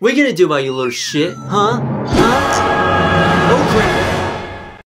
What you gonna do about you little shit, huh? Huh?